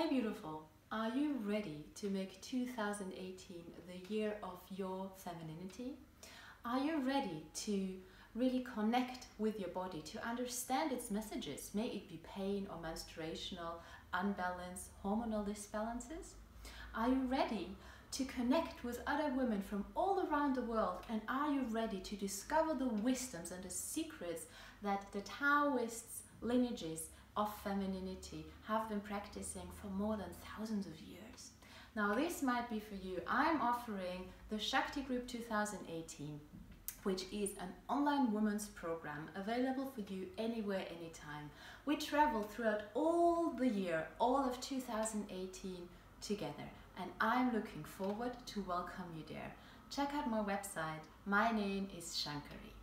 Hey beautiful, are you ready to make 2018 the year of your femininity? Are you ready to really connect with your body, to understand its messages, may it be pain or menstruational unbalance, hormonal disbalances? Are you ready to connect with other women from all around the world, and are you ready to discover the wisdoms and the secrets that the Taoists lineages of femininity have been practicing for more than thousands of years? Now this might be for you. I'm offering the Shakti Group 2018, which is an online women's program available for you anywhere, anytime. We travel throughout all the year, all of 2018 together, and I'm looking forward to welcome you there. Check out my website. My name is Shankari.